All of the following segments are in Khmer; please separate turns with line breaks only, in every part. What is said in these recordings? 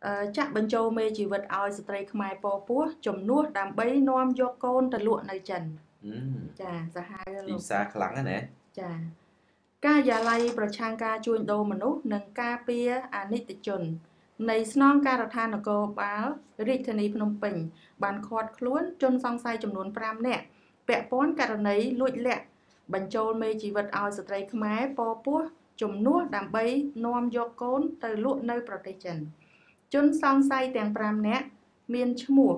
ចាក់បញ្ចូលមេជីវិតឲ្យស្ត្រីខ្មែរពពោះជំនួសដើម្បីនាំយកកូនទៅលក់នៅចិនចាសាហាវ
ទីផ្សារខ្លាំងណាស់
ចាការិយាល័យប្រឆាំងការជួញដូរមនុស្សនិងការពារអនិច្ចជននៃស្នងការដ្ឋាននគរបាលរាជធានីភ្នំពេញបានឃាត់ខ្លួនជនសង្ស័យចំនួន5នាក់ពាក់ព័ន្ធករណីលួចលាក់បញ្ចូលមេជីវិតឲ្យស្ត្រីខ្មែរពពោះជំនួសដើម្បីនាំយកកូនទៅលក់នៅប្រទេសចិនជនសង្ស័យទាំង5នាក់មានឈ្មោះ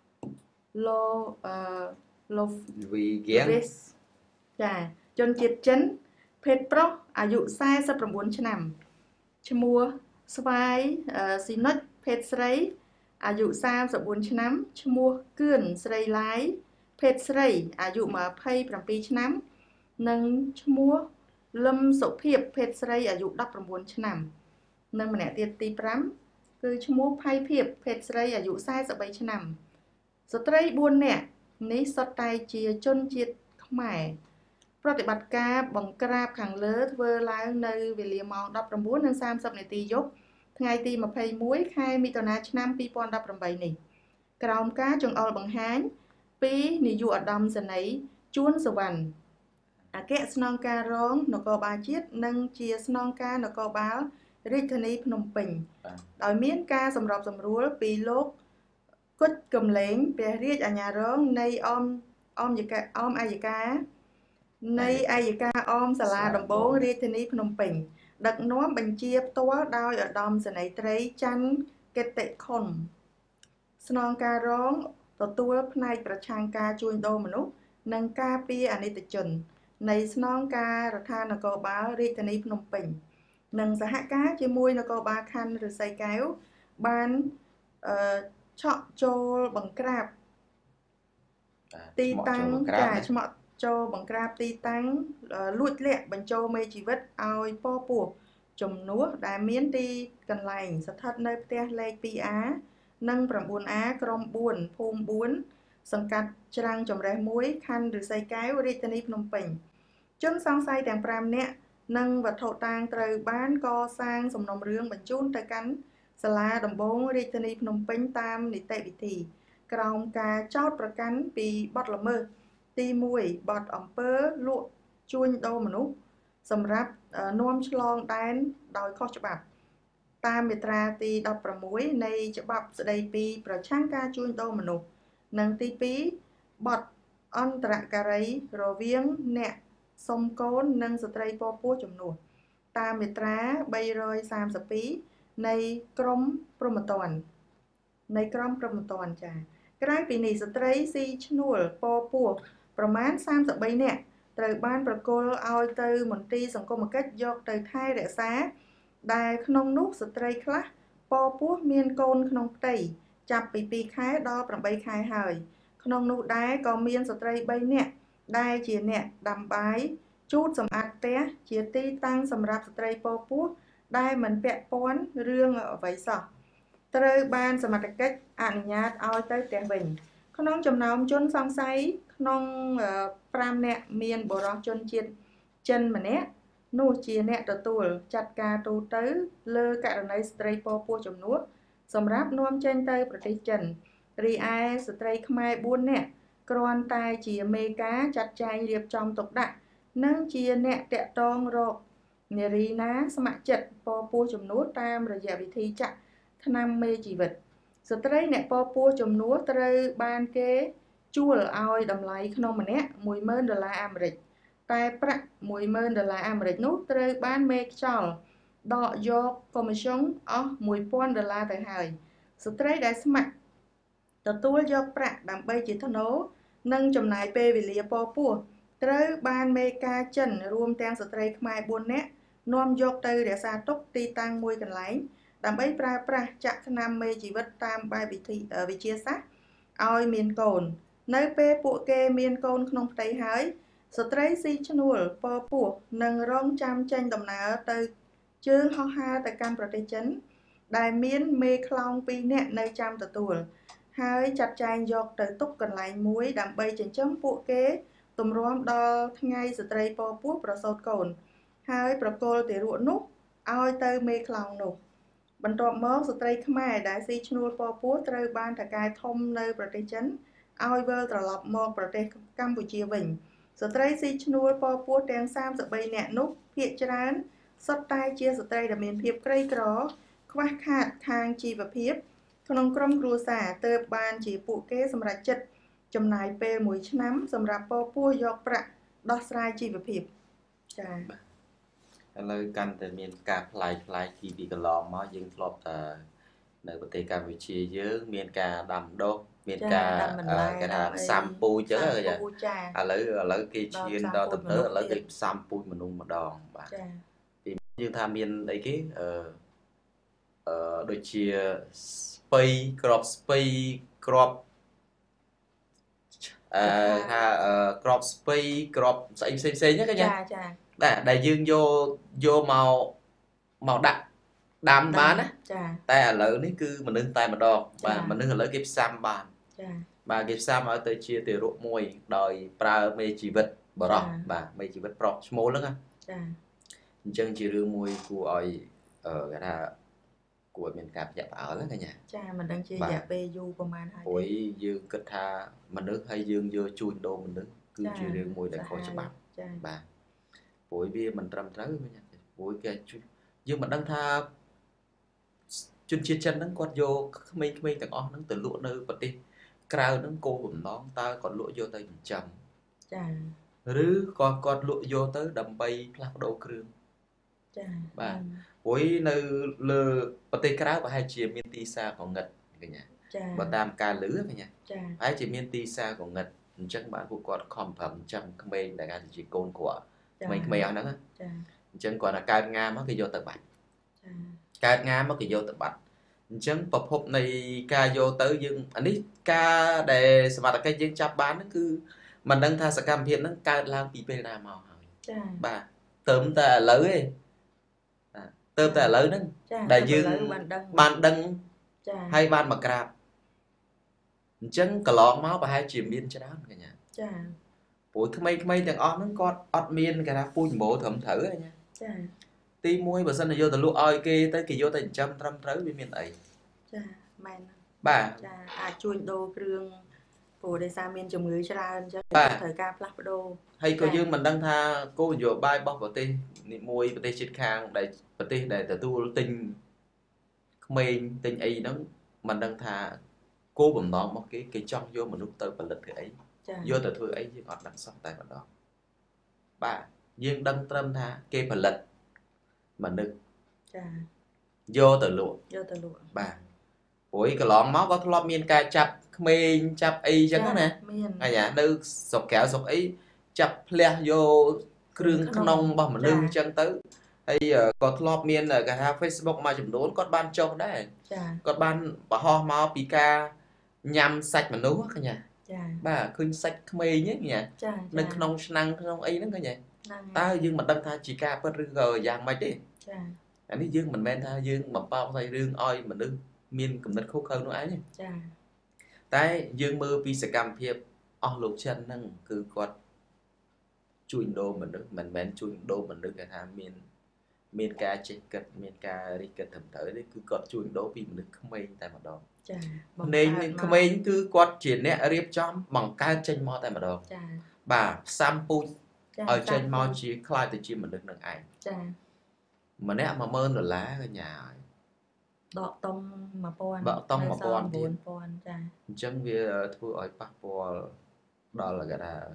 ឡូ
វីហ្គៀង
ចាជនជាតិចិនភេទប្រុសអាយុ49ឆ្នាំឈ្មោះស្វាយស៊ីនុចភេទស្រីអាយុ34ឆ្នាំឈ្មោះគឿនស្រីឡាយភេទស្រីអាយុ27ឆ្នាំនិងឈ្មោះលឹមសុភាពភេទស្រីអាយុ19ឆ្នាំនិងម្នាក់ទៀតទី5គឺឈ្មោះផៃភៀបភេទស្រីអាយុ43ឆ្នាំស្ត្រី4នាក់នេះសុទ្ធតែជាជនជាតិខ្មែរប្រតិបត្តិការបង្ក្រាបខាងលើធ្វើឡើងនៅវេលាម៉ោង 19:30 នាទីយប់ថ្ងៃទី21ខែមិថុនាឆ្នាំ2018នេះក្រោមការចង្អុលបង្ហាញពីនាយកឧត្តមសេនីយ៍ជួនសវណ្ណអគ្គស្នងការរងនគរបាលជាតិនិងជាស្នងការនគរបាលរាជធានីភ្នំពេញដោយមានការសម្របសម្រួលពីលោកគុជកំលែងព្រះរាជអាជ្ញារងនៃអមអយកានៃអយកាអមសាលាដំបងរាជធានីភ្នំពេញដឹកនាំបញ្ជាផ្ទាល់ដោយឧត្តមសេនីយ៍ត្រីច័ន្ទកេតិខុនស្នងការរងទទួលផ្នែកប្រឆាំងការជួញដូរមនុស្សនិងការពារអនិច្ចជននៃស្នងការដ្ឋាននគរបាលរាជធានីភ្នំពេញនិងសហការជាមួយនគរបាលខណ្ឌឫស្សីកែវបានឆក់ចូលបង្ក្រាបទីតាំងឆ្មក់ចូលបង្ក្រាបទីតាំងលួចលាក់បញ្ចូលមេជីវិតឲ្យពពោះជំនួសដែលមានទីកន្លែងស្ថិតនៅផ្ទះលេខ 2A និង 9A ក្រុម4ភូមិ4សង្កាត់ច្រាំងចម្រេះ1ខណ្ឌឫស្សីកែវរាជធានីភ្នំពេញជនសង្ស័យទាំង5នាក់និងវត្ថុតាងត្រូវបានកសាងសំណុំរឿងបញ្ជូនទៅកាន់សាលាដំបងរាជធានីភ្នំពេញតាមនីតិវិធីក្រោមការចោទប្រកាន់ពីបទល្មើសទី1បទអំពើលួចជួញដូរមនុស្សសម្រាប់នាំឆ្លងដែនដោយខុសច្បាប់តាមមាត្រាទី16នៃច្បាប់ស្តីពីប្រឆាំងការជួញដូរមនុស្សនិងទី2បទអន្តរការីរវាងអ្នកសុំកូននិងស្ត្រីពពោះជំនួសតាមមាត្រា332នៃក្រមព្រហ្មទណ្ឌចា៎ក្រៅពីនេះស្ត្រីស៊ីឈ្នួលពពោះប្រមាណ33នាក់ត្រូវបានប្រគល់ឲ្យទៅមន្ទីរសង្គមកិច្ចយកទៅថែរក្សាដែលក្នុងនោះស្ត្រីខ្លះពពោះមានកូនក្នុងផ្ទៃចាប់ពី2ខែដល់8ខែហើយក្នុងនោះដែរក៏មានស្ត្រី3នាក់ដែលជាអ្នកដាំបាយជូតសម្អាតផ្ទះជាទីតាំងសម្រាប់ស្ត្រីពពោះដែលមិនពាក់ព័ន្ធរឿងអ្វីសោះត្រូវបានសមត្ថកិច្ចអនុញ្ញាតឲ្យទៅផ្ទះវិញក្នុងចំណោមជនសង្ស័យក្នុង5នាក់មានបុរសជនជាតិចិនម្នាក់នោះជាអ្នកទទួលចាត់ការទូទៅលើករណីស្ត្រីពពោះជំនួសសម្រាប់នាំចេញទៅប្រទេសចិនរីឯស្ត្រីខ្មែរ4នាក់គ្រាន់តែជាមេការចាត់ចែងរៀបចំទុកដាក់និងជាអ្នកតាក់ទងរកនារីណាស្ម័គ្រចិត្តពពោះជំនួសតាមរយៈវិធីចាក់ថ្នាំមេជីវិតស្ត្រីអ្នកពពោះជំនួសត្រូវបានគេជួលឲ្យតម្លៃក្នុងម្នាក់$10,000អាមេរិកតែប្រាក់$10,000អាមេរិកនោះត្រូវបានមេខ្យល់ដកយកកុម្ម៉ីស្យូនអស់$1,000ទៅហើយស្ត្រីដែលស្ម័គ្រទទួលយកប្រាក់ដើម្បីជាថ្នូរនិងចំណាយពេលវេលាពពោះត្រូវបានមេការចិនរួមទាំងស្ត្រីខ្មែរ4នាក់នាំយកទៅរក្សាទុកទីតាំងមួយកន្លែងដើម្បីប្រើប្រាស់ចាក់ថ្នាំមេជីវិតតាមបែបវិទ្យាសាស្ត្រឲ្យមានកូននៅពេលពួកគេមានកូនក្នុងផ្ទៃហើយស្ត្រីស៊ីឈ្នួលពពោះនឹងរងចាំចេញដំណើរទៅជើងហោះហើរទៅកាន់ប្រទេសចិនដែលមានមេខ្លោង2នាក់នៅចាំទទួលហើយចាត់ចែងយកទៅទុកកន្លែងមួយដើម្បីចិញ្ចឹមពួកគេទម្រាំដល់ថ្ងៃស្ត្រីពពោះប្រសូតកូនហើយប្រគល់ទារកនោះឲ្យទៅមេខ្លោងនោះបន្ទាប់មកស្ត្រីខ្មែរដែលស៊ីឈ្នួលពពោះត្រូវបានថៅកែធំនៅប្រទេសចិនឲ្យវិលត្រឡប់មកប្រទេសកម្ពុជាវិញស្ត្រីស៊ីឈ្នួលពពោះទាំង33នាក់នោះភាគច្រើនសុទ្ធតែជាស្ត្រីដែលមានភាពក្រីក្រខ្វះខាតខាងជីវភាពក្នុងក្រុមគ្រួសារទើបបានជាពួកគេសម្រេចចិត្តចំណាយពេល1ឆ្នាំសម្រាប់ពពោះយកប្រាក់ដោះស្រាយជីវភាពចា
ឥឡូវកាន់តែមានការផ្លាយពីកន្លងមកយើងធ្លាប់តែនៅប្រទេសកម្ពុជាយើងមានការដាំដុះមានការគេថាផ្សំពូជចឹងចាឥឡូវគេឈានដល់ទៅឥឡូវគេផ្សំពូជមនុស្សម្ដងបាទចាពីយើងថាមានអីគេដូចជាស្ពៃក្របស្ពៃក្របថាក្របស្ពៃក្របស្អីផ្សេងហ្នឹងចាចាដែលយើងយកមកដាក់ដាំបានណាចាតែឥឡូវនេះគឺមនុស្សតែម្ដងបាទមនុស្សឥឡូវគេផ្សំបានចាបាទគេផ្សំឲ្យទៅជាទារកមួយដោយប្រើមេជីវិតបរោះបាទមេជីវិតប្រុសឈ្មោលហ្នឹងណាចាអញ្ចឹងជារឿងមួយគួរឲ្យគេថាគួរមានការភ្ញាក់ផ្អើលណាកញ្ញាចាមិនដឹងជារយៈពេលយូរប្រហែលហើយព្រោះយើងគិតថាមនុស្សហើយយើងយកជួញដូរមនុស្សគឺជារឿងមួយដែលខុសច្បាប់ចាបាទព្រោះវាមិនត្រឹមត្រូវវិញព្រោះគេយើងមិនដឹងថាជនជាតិចិនហ្នឹងគាត់យកក្មេងៗទាំងអស់ហ្នឹងទៅលក់នៅប្រទេសក្រៅហ្នឹងគោលបំណងតើគាត់លក់យកទៅចិញ្ចឹមចាឬក៏គាត់លក់យកទៅដើម្បីផ្លាស់ប្ដូរគ្រឿងចាបាទព្រោះនៅលើប្រទេសក្រៅប្រហែលជាមានទីផ្សារកងឹតកញ្ញាចាបើតាមការលឺកញ្ញាចាប្រហែលជាមានទីផ្សារកងឹតអញ្ចឹងបានពួកគាត់ខំប្រឹងចិញ្ចឹមក្មេងដែលគេជាកូនគាត់ក្មេងៗអស់ហ្នឹងចាអញ្ចឹងគាត់ថាកើតងាមកគេយកទៅបាត់ចាកើតងាមកគេយកទៅបាត់អញ្ចឹងប្រភពនៃការយកទៅយើងអានេះការដែលសមត្ថកិច្ចយើងចាប់បានហ្នឹងគឺមិនដឹងថាសកម្មភាពហ្នឹងកើតឡើងពីពេលណាមកហើយចាបាទទៅតែឥឡូវទេទៅតែឥឡូវហ្នឹងដែលយើងបានដឹងចាហើយបានមកក្រាបអញ្ចឹងកន្លងមកប្រហែលជាមានច្រើនកញ្ញាចាព្រោះក្មេងៗទាំងអស់ហ្នឹងគាត់អត់មានគេថាពូជម្បូរត្រឹមត្រូវហ្នឹងចាទី1បើសិនជាយកទៅលក់ឲ្យគេទៅគេយកទៅចិញ្ចឹមត្រឹមត្រូវវាមានអីចាមែនបាទចាអាចជួញដូរគ្រឿងព្រោះដោយសារមានជំងឺច្រើនអញ្ចឹងត្រូវការផ្លាស់ប្ដូរហើយក៏យើងមិនដឹងថាគោលនយោបាយរបស់ប្រទេសនេះមួយប្រទេសជិតខាងដែលប្រទេសដែលទទួលទិញក្មេងទិញអីហ្នឹងមិនដឹងថាគោលបំណងរបស់គេចង់យកមនុស្សទៅផលិតធ្វើអីយកទៅធ្វើអីយើងអត់ដឹងសោះតែម្ដងបាទយើងដឹងត្រឹមថាគេផលិតមនុស្សចាយកទៅលក់បាទព្រោះកន្លងមកក៏ធ្លាប់មានការចាប់ក្មេងចាប់អីចឹងណាអាយ៉ានៅស្រុកក្រៅស្រុកអីចាប់ផ្លះយកគ្រឿងក្នុងរបស់មនុស្សចឹងទៅហើយក៏ធ្លាប់មានគេថា Facebook មួយចំនួនគាត់បានចុះដែរចាគាត់បានបង្ហោះមកពីការញ៉ាំសាច់មនុស្សកញ្ញាចាបាទឃើញសាច់ក្មេងហ្នឹងញ៉ានៅក្នុងឆ្នាំងក្នុងអីហ្នឹងកញ្ញាតើយើងមិនដឹងថាជាការពិតឬក៏យ៉ាងម៉េចទេចាអានេះយើងមិនមែនថាយើងបំបោកស្អីរឿងឲ្យមនុស្សមានគំនិតខុសខើនោះឯងចាតែយើងមើលពីសកម្មភាពអស់លោកចិនហ្នឹងគឺគាត់ជួញដូរមនុស្សមិនមែនជួញដូរមនុស្សគេថាមានការចេះគិតមានការរិះគិតត្រឹមត្រូវទេគឺគាត់ជួញដូរពីមនុស្សក្មេងតែម្ដងចាក្មេងគឺគាត់ជាអ្នករៀបចំបង្កើតចេញមកតែម្ដងចាបាទផ្សំពូជឲ្យចេញមកជាខ្លាចទៅជាមនុស្សនឹងឯងចាម្នាក់$10000កញ្ញាហើយដកតុង1000ដកតុង1000ចាអញ្ចឹងវាធ្វើឲ្យប៉ះពាល់ដល់គេថា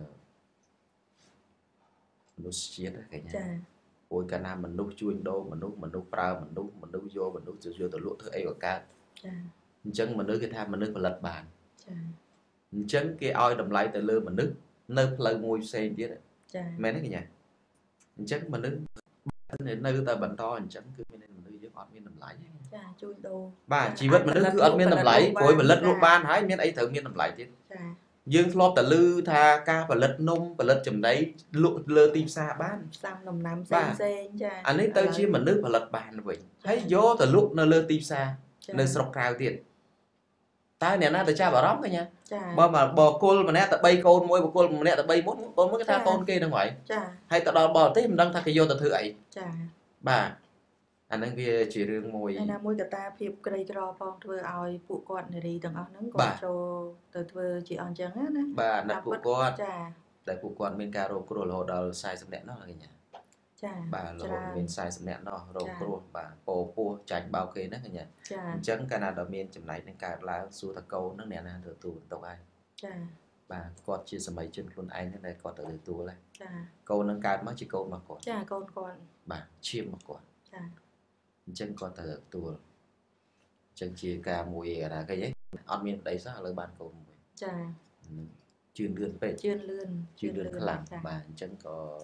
មនុស្សជាតិកញ្ញាចាព្រោះកាលណាមនុស្សជួញដូរមនុស្សប្រើមនុស្សយកមនុស្សទៅលក់ធ្វើអីក៏កើតចាអញ្ចឹងមនុស្សគេថាមនុស្សផលិតបានចាអញ្ចឹងគេឲ្យតម្លៃទៅលើមនុស្សនៅផ្លូវមួយផ្សេងទៀតចាមែនទេកញ្ញាអញ្ចឹងមនុស្សនៅតែបន្តអញ្ចឹងគឺមានមនុស្សយើងអត់មានតម្លៃចាជួញដូរបាទជីវិតមនុស្សគឺអត់មានតម្លៃព្រោះផលិតលក់បានហើយមានអីត្រូវមានតម្លៃទៀតចាយើងធ្លាប់តែឮថាការផលិតនំផលិតចំណីលក់លើទីផ្សារបានផ្សំដំណាំផ្សេងចាអានេះទៅជាមនុស្សផលិតបានវិញហើយយកទៅលក់នៅលើទីផ្សារនៅស្រុកក្រៅទៀតតើអ្នកណាទៅចាប់អារម្មណ៍កញ្ញាបើគល់ម្នាក់ទៅ3កូនមួយបើគល់ម្នាក់ទៅ3មុនកូនមួយគេថាកូនគេហ្នឹងហើយចាហើយទៅដល់បរទេសមិនដឹងថាគេយកទៅធ្វើអីចាបាទ anh đang về chỉ riêng mùi
này là mùi cả ta phiệp cây trò phong thưa oi phụ quạt này đi từng ở nắng còn trò từ thưa chị on chẳng á nè
bà đặt phụ quạt
chà
đại phụ quạt bên cà rô cua lô đào sai sầm nẹt nó là cái nhỉ bà là bên sai sầm nẹt nó rô cua bà po po chạch bao kê nó cái nhỉ chẳng cái nào đó miền chấm này bên cà lá su thạch câu nó nè từ tù tàu ai bà quạt chia sầm mấy chân luôn anh thế này quạt từ tù này câu nâng cà mất chỉ câu mà quạt
con
bà chim mà quạt chân con từ tù chân chia cà mùi là cái gì ăn miên đấy sao là ban câu mùi chuyên lươn làm bà chân có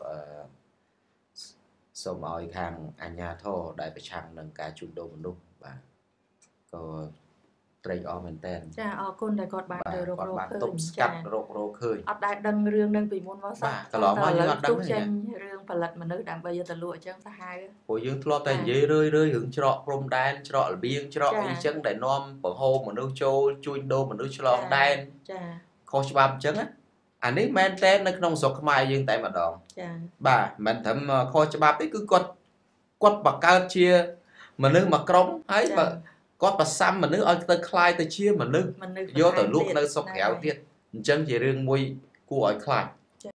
sổ mỏi hàng anh nhà thô đại phải chăng nâng cá chụp đồ một lúc bà có tray o mình tên
con đại cọt bạn đời rô
khơi cắt rô khơi
ở đại đằng rương đang bị môn vào
sao cái lọ mà như ở đằng này
rương phải lật mà nữ đảm bây giờ từ lụa chân sa hai
hồi dương lo tay dễ rơi hưởng trọ prom đan trọ biên trọ đi chân để nom bằng hô mà nước châu chui đô mà nước cho đan kho chbam chân á anh ấy men tên nó không sọc mai dương tại mà đòn bà mình thầm kho chbam ấy cứ quất bạc cao chia mà nước mà cống ấy mà quất bạc xăm mà nước ở tới khai tới chia mà nước vô tới lúc nơi sọc khéo tiệt chân chỉ riêng mùi của ở khai